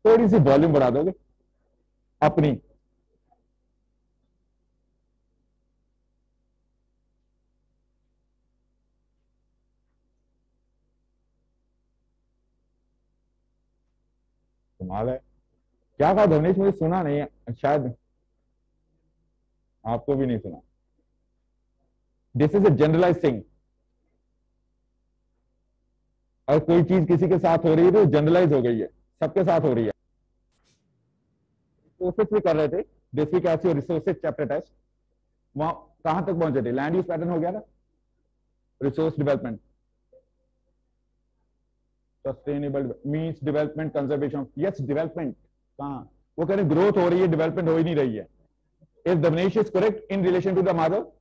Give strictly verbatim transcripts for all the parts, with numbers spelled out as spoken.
थोड़ी सी वॉल्यूम बढ़ा दोगे अपनी? कमाल है। क्या कहा धवनीश, मुझे सुना नहीं है शायद, आपको भी नहीं सुना। This is a generalize thing. अगर कोई चीज किसी के साथ हो रही है तो जनरलाइज हो गई है, सबके साथ हो रही है। रिसोर्सेज भी कर रहे थे, बेसिक ऐसी रिसोर्सेज चैप्टर टेस्ट, वहां कहां तक पहुंचे थे? लैंड यूज पैटर्न हो गया था, resource development, sustainable means development, conservation. Yes, development कहां? वो कह रहे ग्रोथ हो रही है, डेवलपमेंट हो ही नहीं रही है। Is Davnish is correct in relation to the Madhav?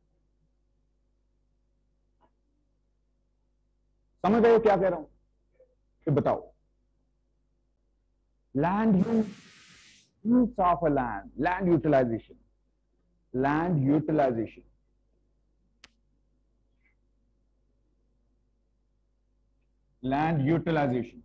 समझ रहे हो क्या कह रहा हूं? तो बताओ, land use, use of a land, land utilization, land utilization, land utilization.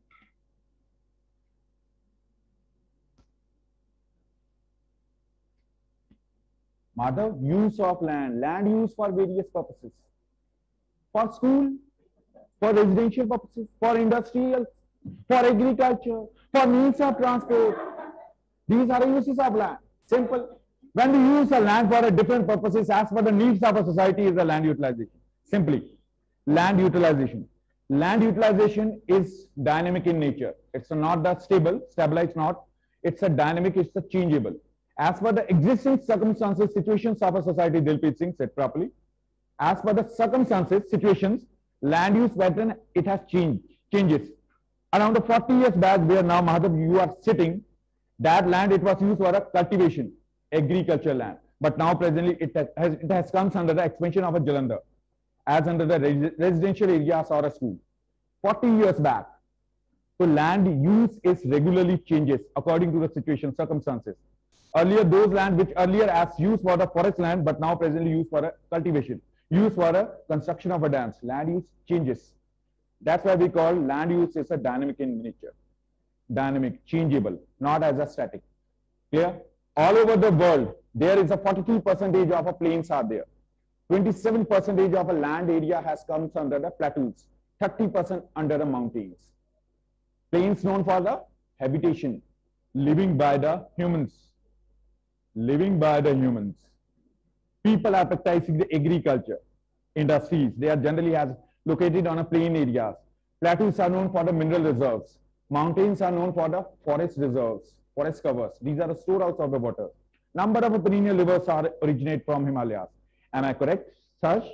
Madhav, use of land, land use for various purposes, for school, for residential purposes, for industrial, for agriculture, for means of transport. These are the uses of land. Simple. When we use a land for a different purposes as per the needs of a society is the land utilization. Simply, land utilization. Land utilization is dynamic in nature. It's not the stable, stabilized not. It's a dynamic, it's a changeable. As per the existing circumstances, situations of a society, Dilpreet Singh said properly. As per the circumstances, situations, land use pattern, it has changed, changes. Around the forty years back, where now, Madhav, you are sitting, that land, it was used for a cultivation, agricultural land. But now presently, it has, it has come under the expansion of a Jalandhar, as under the res residential areas or a school. forty years back, so land use is regularly changes according to the situation, circumstances. Earlier, those land which earlier as used for the forest land, but now presently used for a cultivation, used for a construction of a dams, land use changes. That's why we call land use is a dynamic in nature. Dynamic, changeable, not as a static. Clear? All over the world, there is a forty-two percentage of a plains are there. twenty-seven percentage of a land area has come under the plateaus. thirty percent under the mountains. Plains known for the habitation, living by the humans. Living by the humans. People are practicing the agriculture, industries. They are generally has located on a plain areas. Plateaus are known for the mineral reserves. Mountains are known for the forest reserves, forest covers. These are the storehouses of the water. Number of perennial rivers are originate from Himalayas. Am I correct, Sarsh?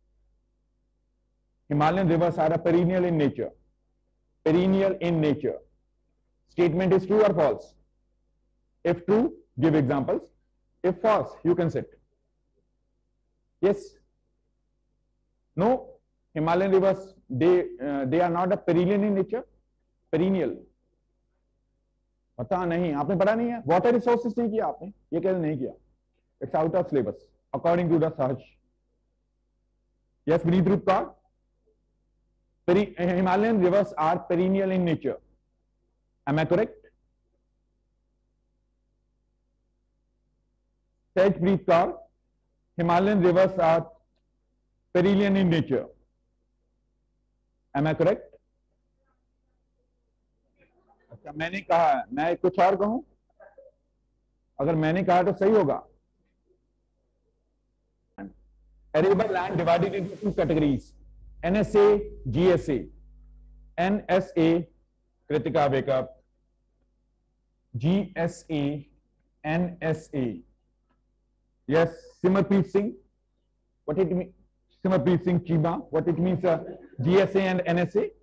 Himalayan rivers are a perennial in nature. Perennial in nature. Statement is true or false? If true, give examples. If false, you can sit. Yes. No. Himalayan rivers, they uh, they are not a perennial in nature. Perennial. पता नहीं, आपने पढ़ा नहीं है, water resources नहीं किया आपने, ये कैसे नहीं किया? It's out of syllabus according to the search. Yes, Vineet Rupkar. Himalayan rivers are perennial in nature. Am I correct? Sajpreet Kaur. Himalayan rivers are perennial in nature. Am I correct? अच्छा, मैंने कहा, मैं कुछ और कहूं? अगर मैंने कहा तो सही होगा. Arable land divided into two categories. N S A, G S A. N S A, Kritika, wake up. G S A, N S A. Yes, Simarpreet Singh. What it means? Simarpreet Singh Chima. What it means? Uh, G S A and N S A.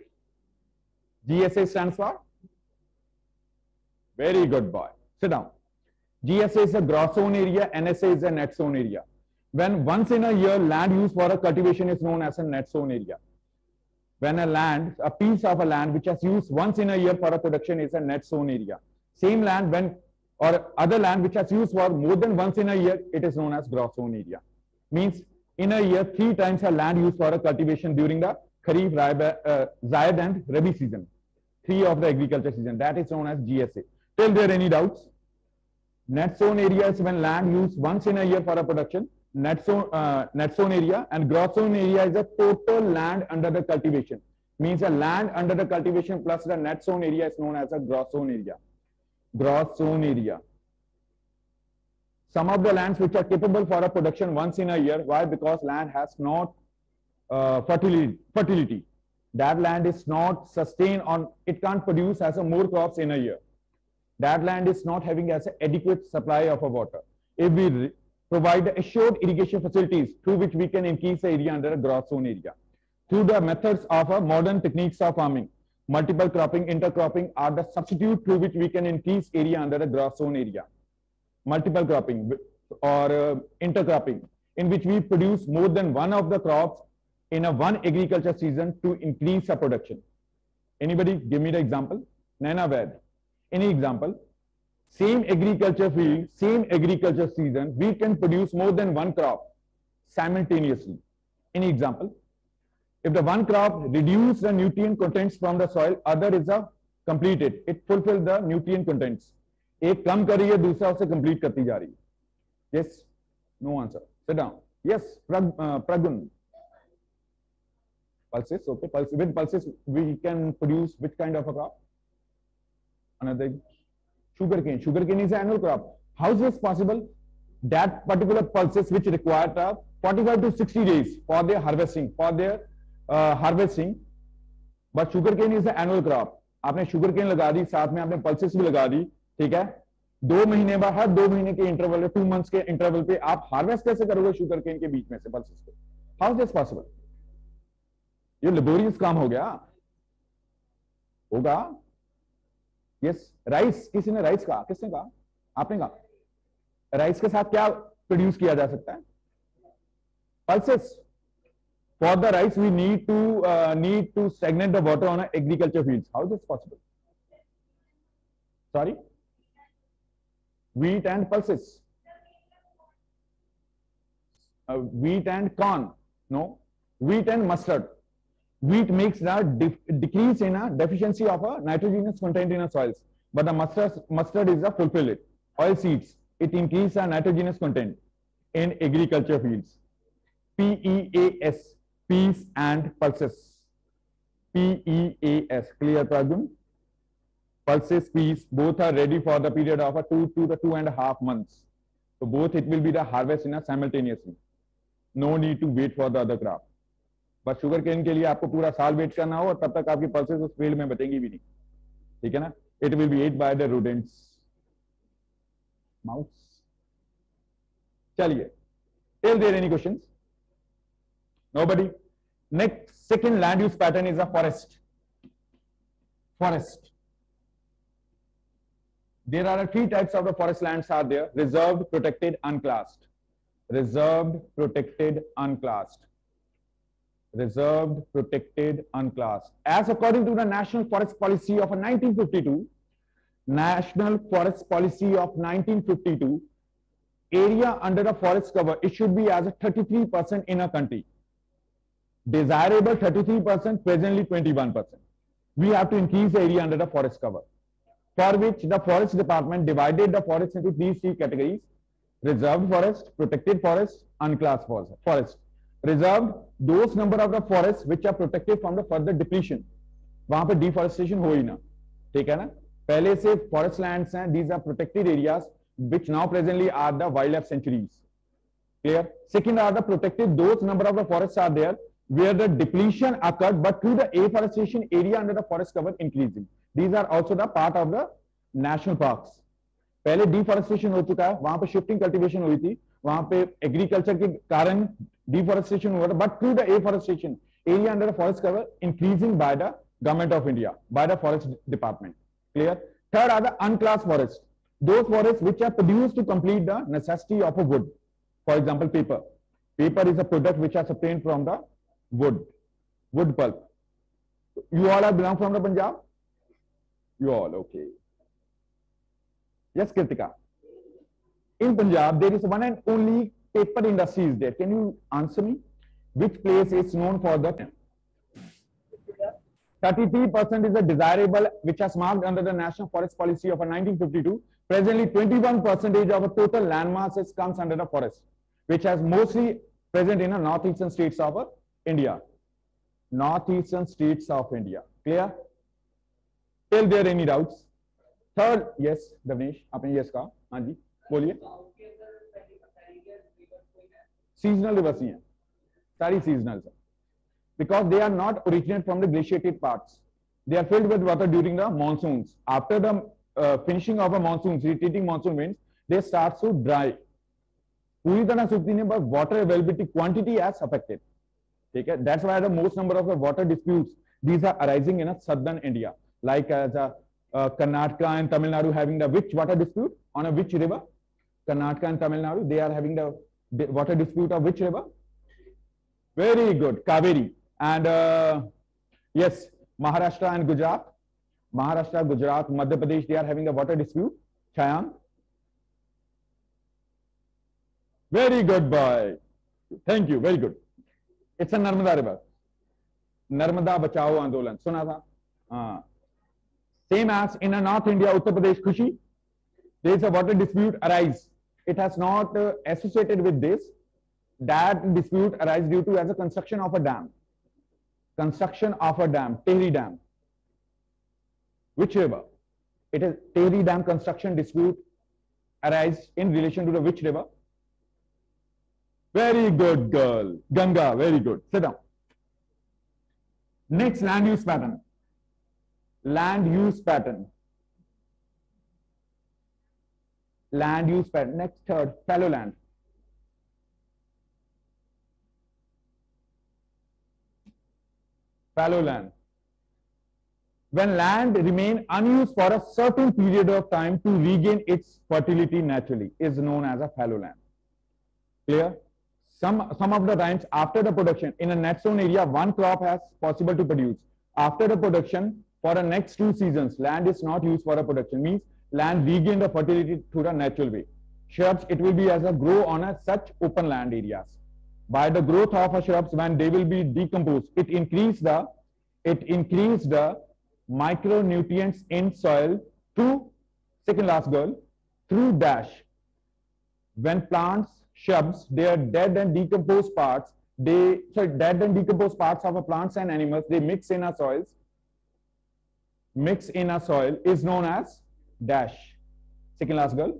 G S A stands for? Very good boy. Sit down. G S A is a gross zone area. N S A is a net zone area. When once in a year land used for a cultivation is known as a net zone area. When a land, a piece of a land which is used once in a year for a production is a net zone area. Same land when, or other land which is used for more than once in a year, it is known as gross zone area. Means in a year, three times a land used for a cultivation during the Kharif, uh, Zaid and Rabi season. three of the agriculture season. That is known as G S A. Till there any doubts? Net sown area is when land used once in a year for a production. Net sown, uh, net sown area, and gross sown area is the total land under the cultivation. Means the land under the cultivation plus the net sown area is known as a gross sown area. Gross sown area. Some of the lands which are capable for a production once in a year. Why? Because land has not uh, fertility. Fertility. That land is not sustained on. It can't produce as a more crops in a year. That land is not having as an adequate supply of a water. If we provide assured irrigation facilities through which we can increase the area under a gross sown area. Through the methods of a modern techniques of farming, multiple cropping, intercropping are the substitute through which we can increase area under a gross sown area. Multiple cropping or uh, intercropping, in which we produce more than one of the crops in a one agriculture season to increase the production. Anybody give me the example? Naina Ved. Any example? Same agriculture field, same agriculture season, we can produce more than one crop simultaneously. Any example? If the one crop reduces the nutrient contents from the soil, other is a completed. It fulfills the nutrient contents. एक कम कर रही है, दूसरा उसे complete करती जा रही है. Yes? No answer. Sit down. Yes, Prag, uh, Pragun. Pulses, okay. Pulse, with pulses, we can produce which kind of a crop? Another sugar cane. Sugar cane is an annual crop. How is this possible? That particular pulses which require uh, forty-five to sixty days for their harvesting, for their uh, harvesting. But sugar cane is an annual crop. आपने sugar cane लगा दी, साथ में आपने pulses भी लगा दी, ठीक है? दो महीने बाद हर दो महीने के इंटरवल पे, टू मंथ्स के इंटरवल पे आप हार्वेस्ट कैसे करोगे शुगर केन के बीच में से पल्सेस को? How is this possible? ये लेबोरियस काम हो गया होगा. Yes, rice. किसी ने राइस कहा? किसने कहा? आपने कहा. राइस के साथ क्या प्रोड्यूस किया जा सकता है? Pulses. For the rice we need to need to stagnate the water on agriculture fields. How is this possible? Sorry, wheat and pulses, uh, wheat and corn, no, wheat and mustard. Wheat makes the decrease in a deficiency of a nitrogenous content in a soils, but the mustard mustard is a fulfill it. Oil seeds, it increase the nitrogenous content in agriculture fields. P E A S, peas and pulses. P E A S, clear problem? Pulses, peas, both are ready for the period of a two to the two and a half months. So both it will be the harvest in a simultaneously. No need to wait for the other crop. But sugar cane के लिए आपको पूरा साल wait करना हो और तब तक आपकी pulses उस फील्ड में बचेंगी भी नहीं. ठीक है ना? It will be ate by the rodents. Mouse. चलिए. Is there any questions? Nobody. Next, second land use pattern is a forest. Forest. There are three types of the forest lands are there: reserved, protected, unclassed. Reserved, protected, unclassed. Reserved, protected, unclassed. As according to the National Forest Policy of nineteen fifty-two, National Forest Policy of nineteen fifty-two, area under the forest cover, it should be as a thirty-three percent in a country. Desirable thirty-three percent, presently twenty-one percent. We have to increase the area under the forest cover, for which the forest department divided the forest into these three categories: reserved forest, protected forest, unclassed forest. Reserved, those number of the forests which are protected from the further depletion. वहां पे deforestation हो ही ना, ठीक है ना? पहले से forest lands हैं, these are protected areas which now presently are the wildlife sanctuaries. Clear? Second are the protected, those number of the forests are there where the depletion occurred, but through the afforestation area under the forest cover increasing. These are also the part of the national parks. पहले deforestation हो चुका है, वहां पे shifting cultivation हुई थी, वहां पे agriculture के कारण deforestation हुआ था, but through the afforestation area under the forest cover increasing by the government of India, by the forest department. Clear? Third are the unclassed forests, those forests which are produced to complete the necessity of a wood. For example, paper. Paper is a product which is obtained from the wood, wood pulp. You all are belong from the Punjab? You all, okay. Yes, Kritika. In Punjab, there is one and only paper industry is there. Can you answer me? Which place is known for the thirty-three percent is the desirable, which has marked under the National Forest Policy of nineteen fifty-two. Presently, twenty-one percent of a total land masses comes under the forest, which has mostly present in the northeastern states of uh, India. Northeastern states of India. Clear? Till there any doubts? Third, yes, Davnesh, आपने yes कहा, हाँ जी, बोलिए. Seasonal rivers ही हैं, सारी seasonal है, because they are not originate from the glaciated parts. They are filled with water during the monsoons. After the uh, finishing of a monsoon, retreating monsoon winds, they start to dry. पूरी तरह सूखती नहीं, but water availability quantity has affected. ठीक है? That's why the most number of the water disputes these are arising in a southern India, like as a uh, Karnataka and Tamil Nadu having the which water dispute on a which river? Karnataka and Tamil Nadu, they are having the water dispute of which river? Very good, Kaveri. And uh, yes, Maharashtra and Gujarat, Maharashtra, Gujarat, Madhya Pradesh, they are having the water dispute. Chayang. Very good boy. Thank you. Very good. It's a Narmada river. Narmada Bachao Andolan. Suna tha? Uh, same as in a North India, Uttar Pradesh, Khushi, there is a water dispute arise. It has not uh, associated with this. That dispute arises due to as a construction of a dam. Construction of a dam, Tehri Dam. Which river? It is Tehri Dam construction dispute arise in relation to the which river? Very good girl. Ganga, very good. Sit down. Next, land use pattern. Land use pattern. Land use pattern. Next, third, fallow land. Fallow land. When land remain unused for a certain period of time to regain its fertility naturally is known as a fallow land. Clear? Some, some of the times after the production in a net sown area, one crop has possible to produce. After the production for the next two seasons, land is not used for a production. Means land regain the fertility through the natural way. Shrubs, it will be as a grow on a such open land areas. By the growth of a shrubs, when they will be decomposed, it increase the it increase the micronutrients in soil through second last girl through dash. When plants, shrubs, their dead and decomposed parts, they sorry dead and decomposed parts of a plants and animals, they mix in our soils. Mix in a soil is known as dash. Second last girl.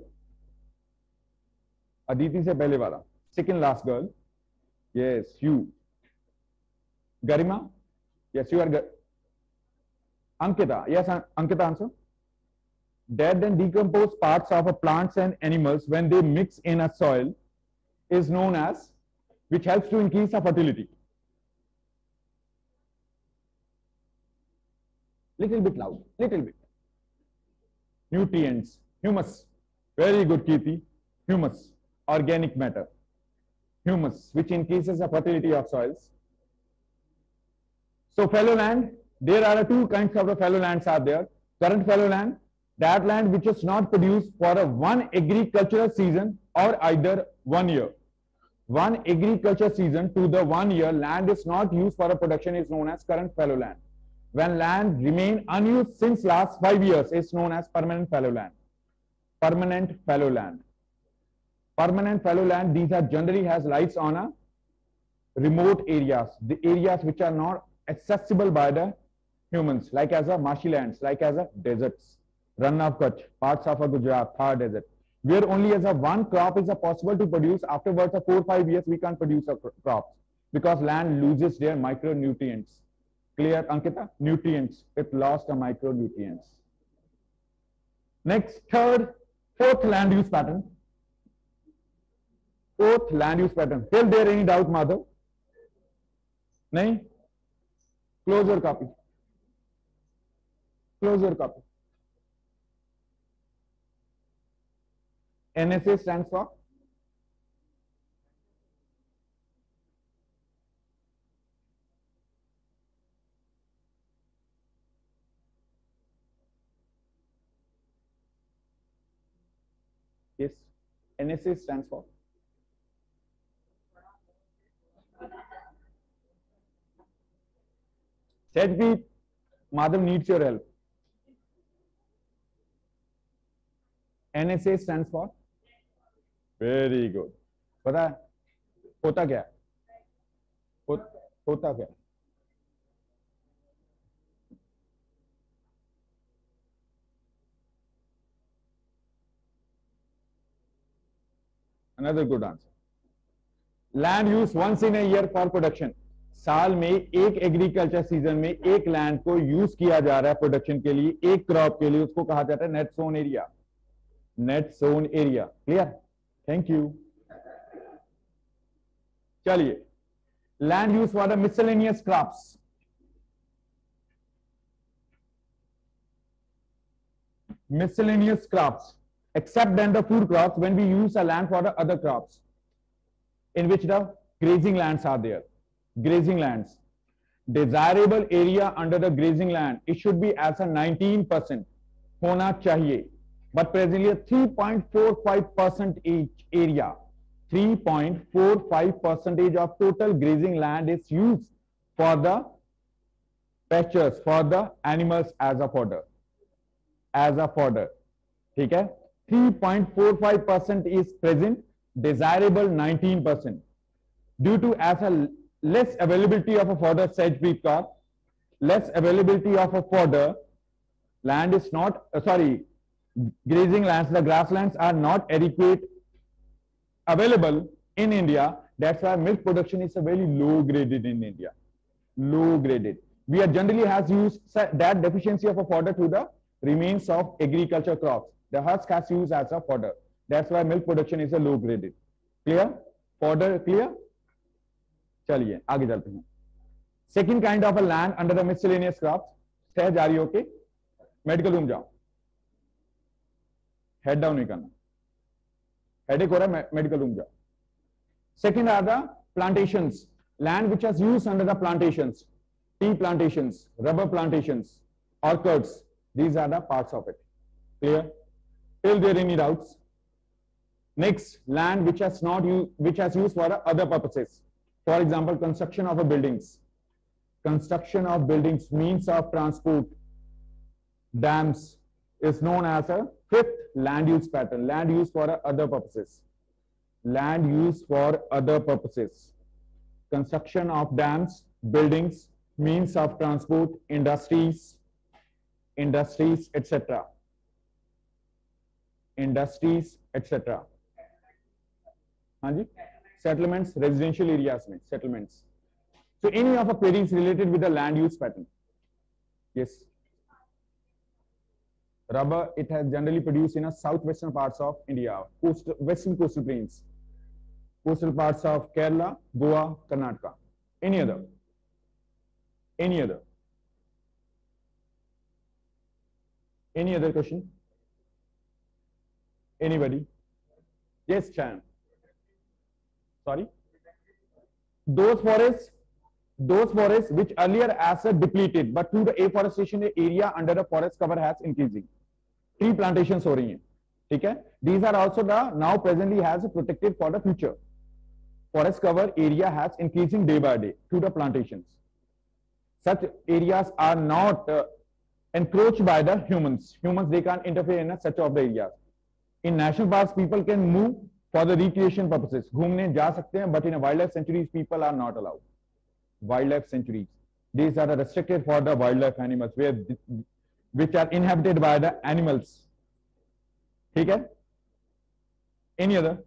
Aditi se pehle wala. Second last girl. Yes, you. Garima? Yes, you are. Ankita. Yes, Ankita, answer. Dead and decomposed parts of a plants and animals, when they mix in a soil, is known as, which helps to increase the fertility. Little bit loud, little bit. Nutrients, humus. Very good, Kirti. Humus, organic matter. Humus, which increases the fertility of soils. So fallow land, there are two kinds of the fallow lands are there. Current fallow land, that land which is not produced for a one agricultural season or either one year. One agriculture season to the one year land is not used for a production is known as current fallow land. When land remain unused since last five years is known as permanent fallow land. Permanent fallow land. Permanent fallow land, these are generally has lies on a remote areas, the areas which are not accessible by the humans, like as a marshy lands, like as a deserts, Rann of Kutch, parts of a Gujarat, Thar desert, where only as a one crop is a possible to produce. Afterwards of four five years we can't produce a crops because land loses their micronutrients. Clear, Ankita? Nutrients, it lost the micronutrients. Next, third, fourth land use pattern. Fourth land use pattern. Till there any doubt, Madhav? Nahin? Close your copy. Close your copy. N S A stands for? Yes, N S A stands for? Said we Madhav needs your help. N S A stands for? Very good. पता है होता क्या है? हो, होता क्या? Another good answer. Land use once in a year for production. साल में एक एग्रीकल्चर सीजन में एक लैंड को यूज किया जा रहा है प्रोडक्शन के लिए, एक क्रॉप के लिए, उसको कहा जाता है net sown area. Net sown area. Clear? Thank you. चलिए, land use for the miscellaneous crops. Miscellaneous crops, except then the food crops, when we use a land for the other crops, in which the grazing lands are there. Grazing lands. Desirable area under the grazing land, it should be as a nineteen percent होना चाहिए, but presently three point four five percent each area, three point four five percentage of total grazing land is used for the pastures, for the animals as a fodder. As a fodder, ठीक है? three point four five percent is present, desirable nineteen percent. Due to as a less availability of a fodder, said Preetkaur, less availability of a fodder, land is not, uh, sorry, grazing lands, the grasslands are not adequate available in India. That's why milk production is a very low graded in India. Low graded. We are generally has used that deficiency of a fodder to the remains of agriculture crops. The husk has used as a fodder. That's why milk production is a low graded. Clear? Fodder clear? चलिए आगे चलते हैं. Second kind of a land under the miscellaneous crops. सह जारी होके medical room जाओ. Head down नहीं करना. हेडेक हो रहा है, मेडिकल रूम जाओ. Second are the plantations. Land which was used under the plantations. Tea plantations, rubber plantations, orchards. These are the parts of it. Clear? Till there any doubts? Next, land which has not used, which has used for other purposes. For example, construction of a buildings. Construction of buildings, means of transport, dams is known as a fifth land use pattern. Land use for other purposes. Land use for other purposes. Construction of dams, buildings, means of transport, industries, industries, et cetera. Industries, et cetera. हाँ जी, settlements, residential areas में settlements. So any of the queries related with the land use pattern? Yes. Rubber, it has generally produced in the southwestern parts of India, coast, western coastal plains, coastal parts of Kerala, Goa, Karnataka. Any other? Any other? Any other question? Anybody? Yes, Chan. Sorry? Those forests, those forests which earlier as a depleted, but through the afforestation, the area under the forest cover has increasing. Tree plantations हो रही हैं, ठीक है? These are also the now presently has protected for the future. Forest cover area has increasing day by day through the plantations. Such areas are not uh, encroached by the humans. Humans, they can't interfere in such of the areas. In national parks, people can move for the recreation purposes. घूमने जा सकते हैं, but in a wildlife sanctuaries, people are not allowed. Wildlife sanctuaries. These are restricted for the wildlife animals, where which are inhabited by the animals. ठीक है? Any other?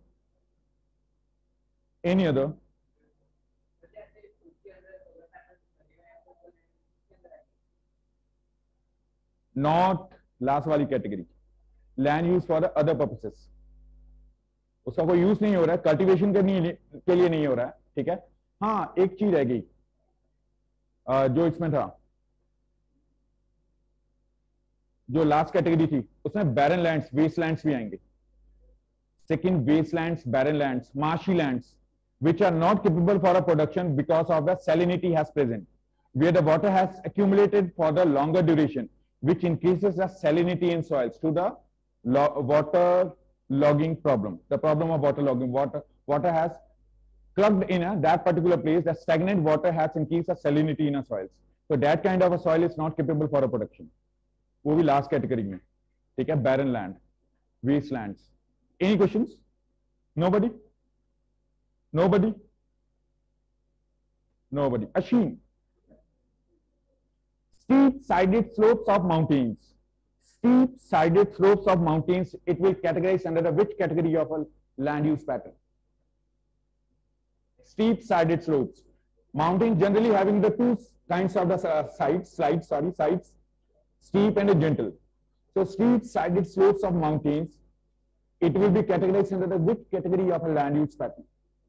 Any other? Not last वाली category. Land use for the other purposes. उसका कोई use नहीं हो रहा है, cultivation करने के लिए नहीं हो रहा है, ठीक है? हाँ, एक चीज रह गई जो इसमें था, जो लास्ट कैटेगरी थी, उसमें बैरन लैंड्स, वेस्टलैंड्स भी आएंगे. Second, wastelands, barren lands, marshy lands which are not capable for a production because of the salinity has present, where the water has accumulated for the longer duration, which increases the salinity in soils to the water logging problem. The problem of water logging, water water has clubbed in a, that particular place. The stagnant water has increased the salinity in the soils. So that kind of a soil is not capable for a production. वो भी last category में, ठीक है. Barren land, wastelands. Any questions? Nobody? Nobody? Nobody. Ashim. Steep sided slopes of mountains. Steep sided slopes of mountains, it will categorize under the which category of a land use pattern? Steep sided slopes. Mountains generally having the two kinds of the uh, sides, slides, sorry, sides, steep and gentle. So steep sided slopes of mountains, it will be categorized under the which category of a land use pattern?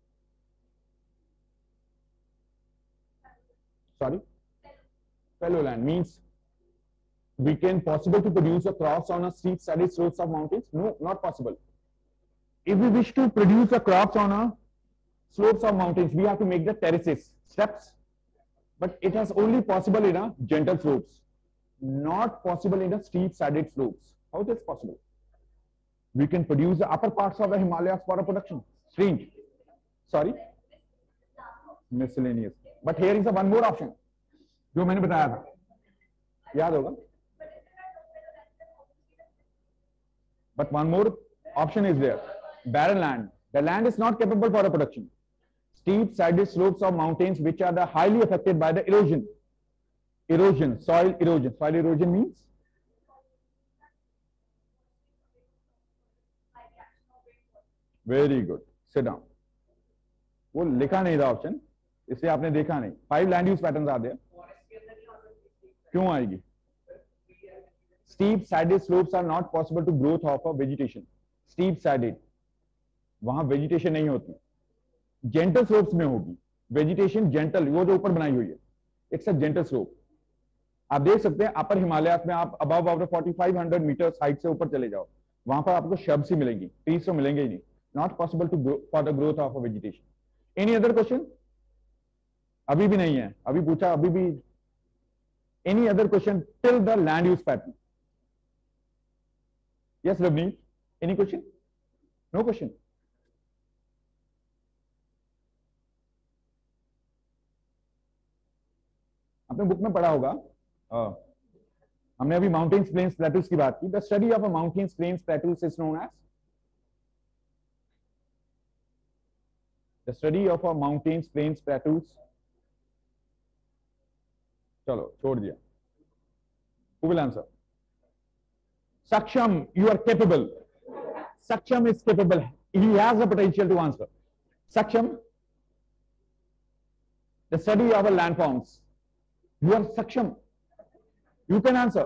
Sorry? Fallow land means we can possible to produce a crops on a steep sided slopes of mountains? No, not possible. If we wish to produce a crops on a slopes of mountains, we have to make the terraces, steps, but it has only possible in a gentle slopes, not possible in the steep sided slopes. How is this possible? We can produce the upper parts of the Himalayas for a production. Strange. Sorry? Miscellaneous. But here is a one more option. जो मैंने बताया था, याद होगा. But one more option is there. Barren land. The land is not capable for a production. Steep sided slopes of mountains which are the highly affected by the erosion. Erosion, soil erosion. Soil erosion means? Very good. Sit down. वो लिखा नहीं था option, इसलिए आपने देखा नहीं. Five land use patterns आ गए. क्यों आएगी? Steep sided slopes are not possible to growth of a vegetation. Steep sided, वहां vegetation नहीं होती. Gentle slopes में होगी vegetation. Gentle, वो जो ऊपर बनाई हुई है, it's a gentle slope. आप देख सकते हैं अपर हिमालयास में आप above of the forty-five hundred meters height से ऊपर चले जाओ, वहां पर आपको shrubs ही मिलेंगी, trees तो मिलेंगे ही नहीं. Not possible to grow for the growth of a vegetation. Any other question? अभी भी नहीं है, अभी पूछा, अभी भी. Any other question till the land use pattern? Yes, Ravneet. Any question? No question. आपने बुक में पढ़ा होगा, आ, हमने अभी माउंटेन्स प्लेन्स प्लेटूज की बात की. The study of a mountains plains plateaus is known as the study of a mountains plains plateaus. चलो छोड़ दिया. Who will answer? Saksham, you are capable. Saksham is capable. He has the potential to answer. Saksham, the study of a landforms. You are Saksham. You can answer.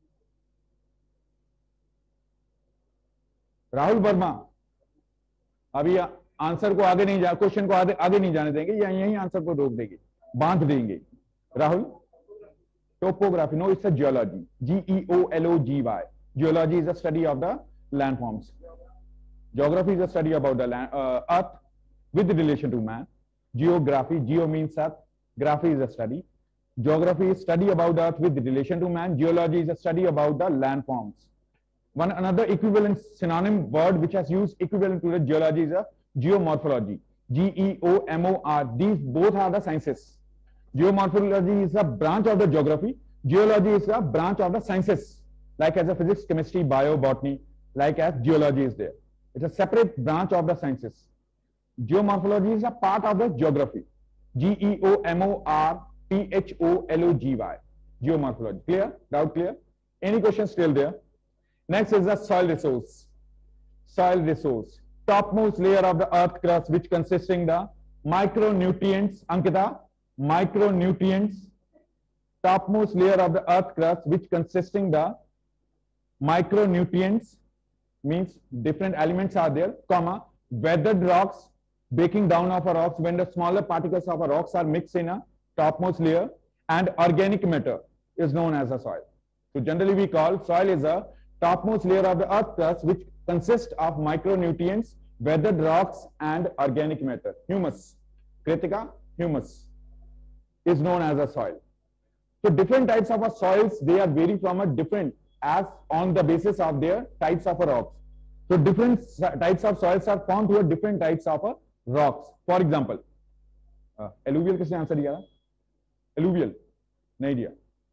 Rahul Verma, अभी answer को आगे नहीं जा, question को आगे आगे नहीं जाने देंगे, या यही आंसर को रोक देंगे, बांध देंगे. Rahul, topography, no, it's a geology. G E O L O G Y. Geology is a study of the landforms. Geography is a study about the land, uh, earth with relation to man. Geography, geo means earth, graphy is a study. Geography is study about the earth with relation to man. Geology is a study about the landforms. One another equivalent synonym word which has used equivalent to the geology is a geomorphology. G E O M O R. These both are the sciences. Geomorphology is a branch of the geography. Geology is a branch of the sciences, like as a physics, chemistry, bio, botany, like as geology is there. It's a separate branch of the sciences. Geomorphology is a part of the geography. G E O M O R P H O L O G Y. Geomorphology. Clear? Doubt clear? Any questions still there? Next is the soil resource. Soil resource. Topmost layer of the earth crust which consisting the micronutrients. Ankita? Micronutrients, topmost layer of the earth crust which consisting the micronutrients means different elements are there, comma, weathered rocks, breaking down of a rocks when the smaller particles of a rocks are mixed in a topmost layer, and organic matter is known as a soil. So generally we call soil is a topmost layer of the earth crust which consists of micronutrients, weathered rocks and organic matter. Humus, Kritika, humus is known as a soil. So different types of a soils, they are vary from a different as on the basis of their types of a rocks. So different types of soils are formed to a different types of a rocks. For example, uh, alluvial किसने answer दिया? Alluvial. नहीं दिया,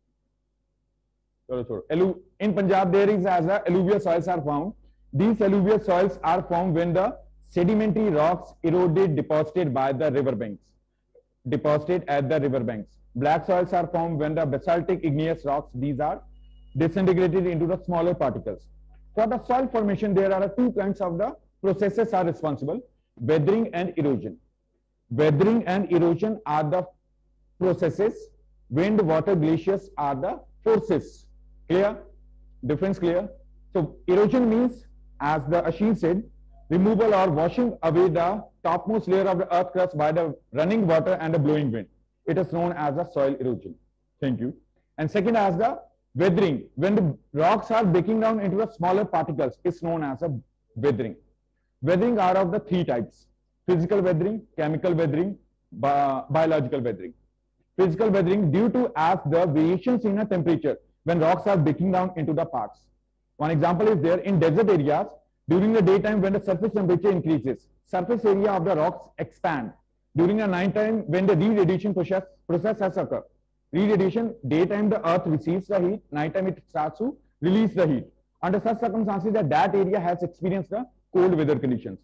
चलो छोड़ो. In Punjab there is as a alluvial soils are found. These alluvial soils are formed when the sedimentary rocks eroded deposited by the river banks. Deposited at the river banks. Black soils are formed when the basaltic igneous rocks, these are disintegrated into the smaller particles. For the soil formation, there are two kinds of the processes are responsible, weathering and erosion. Weathering and erosion are the processes, wind, water, glaciers are the forces. Clear? Difference clear? So erosion means, as the Ashin said, removal or washing away the topmost layer of the earth crust by the running water and the blowing wind. It is known as the soil erosion. Thank you. And second, as the weathering, when the rocks are breaking down into the smaller particles, is known as a weathering. Weathering are of the three types: physical weathering, chemical weathering, bi biological weathering. Physical weathering due to as the variations in a temperature when rocks are breaking down into the parts. One example is there in desert areas. During the daytime, when the surface temperature increases, surface area of the rocks expand. During the night time, when the re-radiation process, process has occurred. Re-radiation, daytime the earth receives the heat, nighttime it starts to release the heat. Under such circumstances, that that area has experienced the cold weather conditions.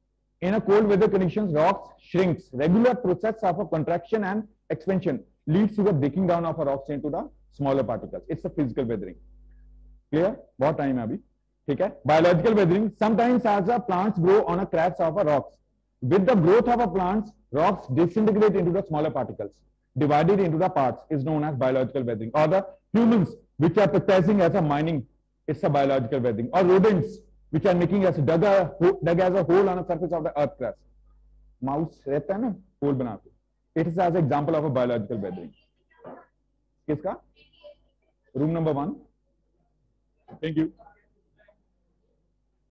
In a cold weather conditions, rocks shrinks. Regular process of a contraction and expansion leads to the breaking down of a rocks into the smaller particles. It's a physical weathering. Clear? What time abhi? Okay. Biological weathering. Sometimes as a plants grow on a cracks of a rocks. With the growth of a plants, rocks disintegrate into the smaller particles. Divided into the parts is known as biological weathering. Or the humans which are practicing as a mining, it's a biological weathering. Or rodents which are making as dug, a, dug as a hole on the surface of the earth crust. Mouse रहता है ना hole बनाते. It is as an example of a biological weathering. किसका? Room number one. Thank you.